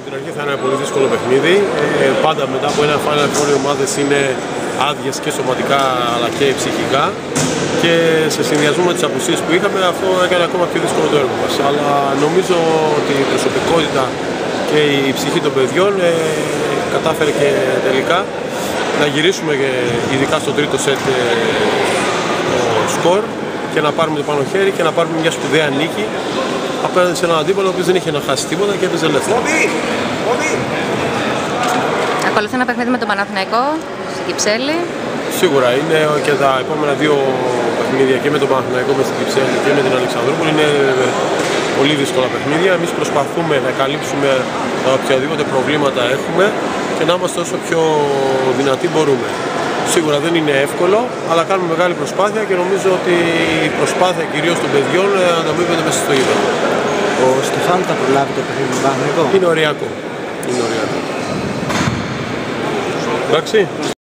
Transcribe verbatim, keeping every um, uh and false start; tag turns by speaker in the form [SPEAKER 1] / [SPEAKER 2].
[SPEAKER 1] την αρχή θα είναι ένα πολύ δύσκολο παιχνίδι. Ε, πάντα μετά από ένα Final Four οι ομάδες είναι άδειες και σωματικά αλλά και ψυχικά. Και σε συνδυασμό με τις απουσίες που είχαμε, αυτό έκανε ακόμα πιο δύσκολο το έργο μας. Αλλά νομίζω ότι η προσωπικότητα και η ψυχή των παιδιών ε, κατάφερε και τελικά να γυρίσουμε και ειδικά στο τρίτο σετ ε, το σκορ και να πάρουμε το πάνω χέρι και να πάρουμε μια σπουδαία νίκη απέναντι σε έναν αντίπαλο ο οποίος δεν είχε να χάσει τίποτα και έπαιζε ελεύθερα.
[SPEAKER 2] Ακολουθεί ένα παιχνίδι με τον Παναθηναϊκό στην Κυψέλη.
[SPEAKER 1] Σίγουρα είναι και τα επόμενα δύο παιχνίδια και με τον Παναθηναϊκό με στην Κυψέλη και με την Αλεξανδρούπολη είναι πολύ δύσκολα παιχνίδια. Εμείς προσπαθούμε να καλύψουμε τα οποιαδήποτε προβλήματα έχουμε και να είμαστε όσο πιο δυνατοί μπορούμε. Σίγουρα δεν είναι εύκολο, αλλά κάνουμε μεγάλη προσπάθεια και νομίζω ότι η προσπάθεια κυρίως των παιδιών ανταμείβεται μέσα στο γήπεδο.
[SPEAKER 3] Ο Στεφάνου θα προλάβει το παιχνίδι του Παναθηναϊκού.
[SPEAKER 1] Είναι οριακό. Είναι οριακό. Εντάξει.